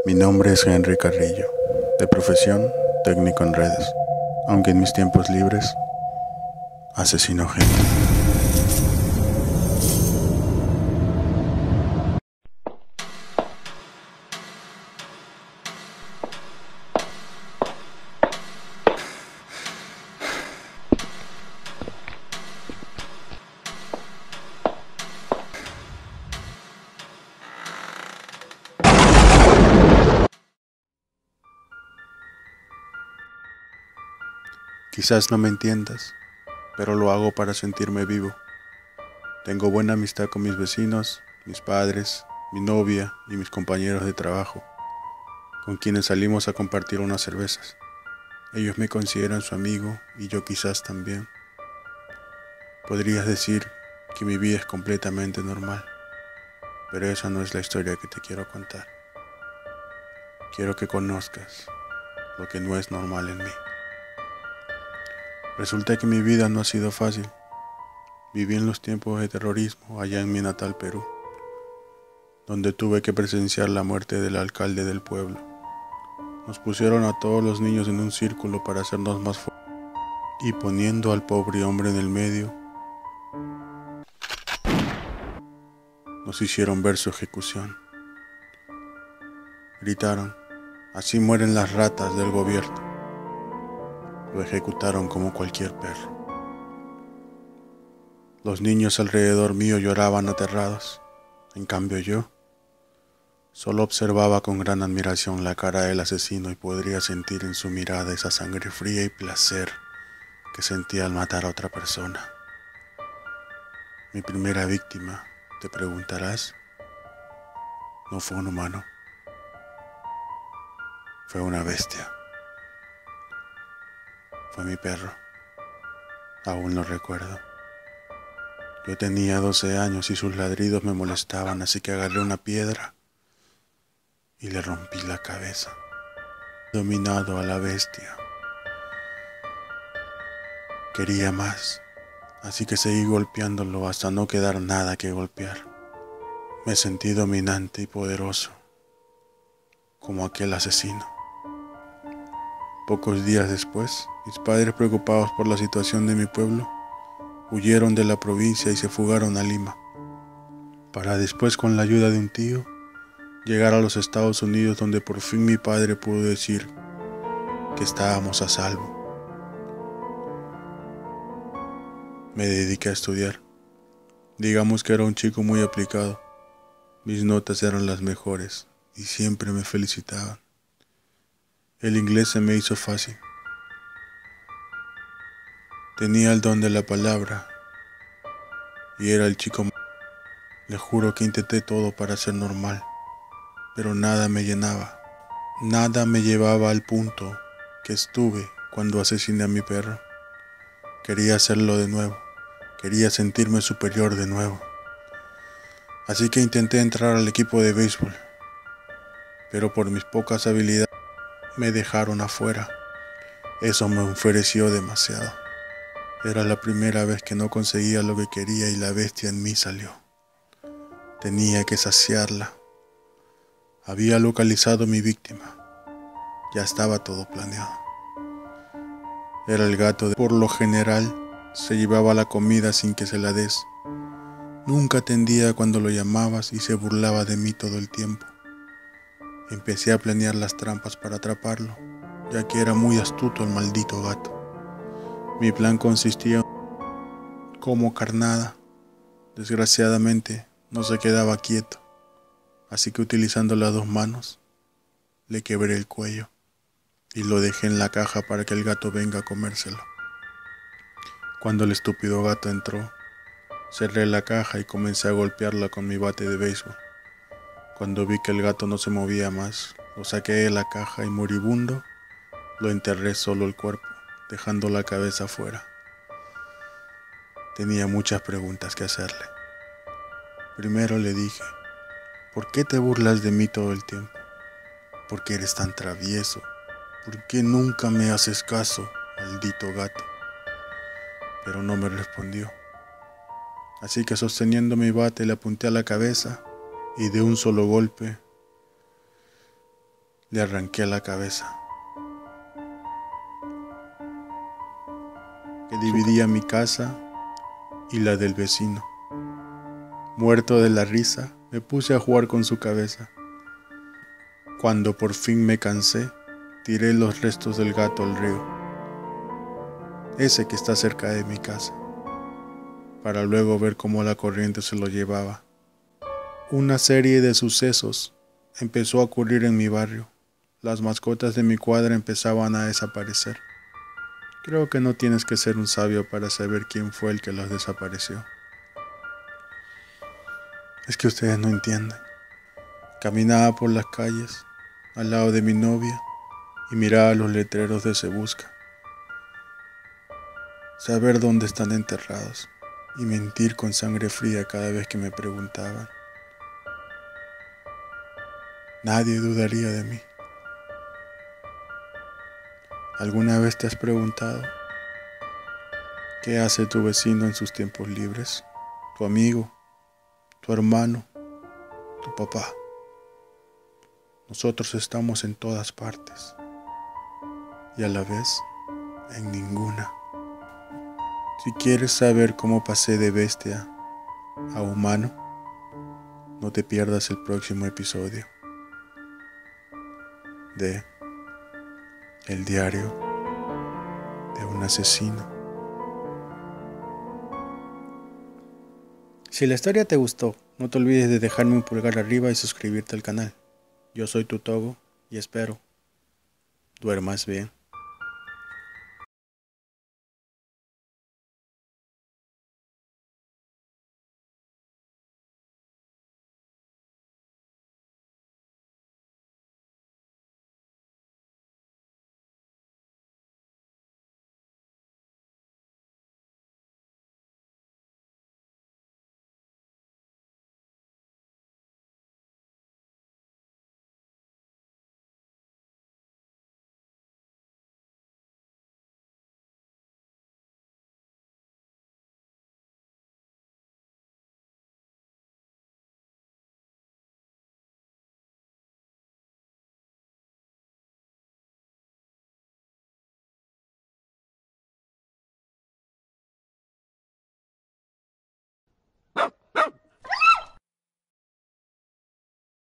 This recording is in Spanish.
Mi nombre es Henry Carrillo, de profesión técnico en redes, aunque en mis tiempos libres asesino gente. Quizás no me entiendas, pero lo hago para sentirme vivo. Tengo buena amistad con mis vecinos, mis padres, mi novia y mis compañeros de trabajo, con quienes salimos a compartir unas cervezas. Ellos me consideran su amigo y yo quizás también. Podrías decir que mi vida es completamente normal, pero esa no es la historia que te quiero contar. Quiero que conozcas lo que no es normal en mí. Resulta que mi vida no ha sido fácil. Viví en los tiempos de terrorismo allá en mi natal Perú, donde tuve que presenciar la muerte del alcalde del pueblo. Nos pusieron a todos los niños en un círculo para hacernos más fuertes y poniendo al pobre hombre en el medio, nos hicieron ver su ejecución. Gritaron: "Así mueren las ratas del gobierno". Lo ejecutaron como cualquier perro. Los niños alrededor mío lloraban aterrados. En cambio yo solo observaba con gran admiración la cara del asesino y podría sentir en su mirada esa sangre fría y placer que sentía al matar a otra persona. Mi primera víctima, te preguntarás, no fue un humano, fue una bestia. Fue mi perro. Aún lo recuerdo. Yo tenía 12 años y sus ladridos me molestaban, así que agarré una piedra y le rompí la cabeza. Dominado a la bestia. Quería más, así que seguí golpeándolo hasta no quedar nada que golpear. Me sentí dominante y poderoso, como aquel asesino. Pocos días después, mis padres, preocupados por la situación de mi pueblo, huyeron de la provincia y se fugaron a Lima, para después, con la ayuda de un tío, llegar a los Estados Unidos, donde por fin mi padre pudo decir que estábamos a salvo. Me dediqué a estudiar. Digamos que era un chico muy aplicado. Mis notas eran las mejores y siempre me felicitaban. El inglés se me hizo fácil. Tenía el don de la palabra y era el chico. Le juro que intenté todo para ser normal, pero nada me llenaba. Nada me llevaba al punto que estuve cuando asesiné a mi perro. Quería hacerlo de nuevo. Quería sentirme superior de nuevo. Así que intenté entrar al equipo de béisbol, pero por mis pocas habilidades me dejaron afuera. Eso me enfureció demasiado. Era la primera vez que no conseguía lo que quería y la bestia en mí salió. Tenía que saciarla. Había localizado a mi víctima. Ya estaba todo planeado. Era el gato. Por lo general, se llevaba la comida sin que se la des. Nunca atendía cuando lo llamabas y se burlaba de mí todo el tiempo. Empecé a planear las trampas para atraparlo, ya que era muy astuto el maldito gato. Mi plan consistía como carnada. Desgraciadamente, no se quedaba quieto, así que utilizando las dos manos, le quebré el cuello y lo dejé en la caja para que el gato venga a comérselo. Cuando el estúpido gato entró, cerré la caja y comencé a golpearla con mi bate de béisbol. Cuando vi que el gato no se movía más, lo saqué de la caja y moribundo, lo enterré solo el cuerpo, dejando la cabeza afuera. Tenía muchas preguntas que hacerle. Primero le dije: ¿por qué te burlas de mí todo el tiempo? ¿Por qué eres tan travieso? ¿Por qué nunca me haces caso, maldito gato? Pero no me respondió. Así que, sosteniendo mi bate, le apunté a la cabeza y de un solo golpe le arranqué la cabeza, que dividía mi casa y la del vecino. Muerto de la risa, me puse a jugar con su cabeza. Cuando por fin me cansé, tiré los restos del gato al río, ese que está cerca de mi casa, para luego ver cómo la corriente se lo llevaba. Una serie de sucesos empezó a ocurrir en mi barrio. Las mascotas de mi cuadra empezaban a desaparecer. Creo que no tienes que ser un sabio para saber quién fue el que los desapareció. Es que ustedes no entienden. Caminaba por las calles, al lado de mi novia, y miraba los letreros de Se Busca. Saber dónde están enterrados y mentir con sangre fría cada vez que me preguntaban. Nadie dudaría de mí. ¿Alguna vez te has preguntado qué hace tu vecino en sus tiempos libres? Tu amigo, tu hermano, tu papá. Nosotros estamos en todas partes y a la vez en ninguna. Si quieres saber cómo pasé de bestia a humano, no te pierdas el próximo episodio de El diario de un asesino. Si la historia te gustó, no te olvides de dejarme un pulgar arriba y suscribirte al canal. Yo soy tu Togo y espero duermas bien.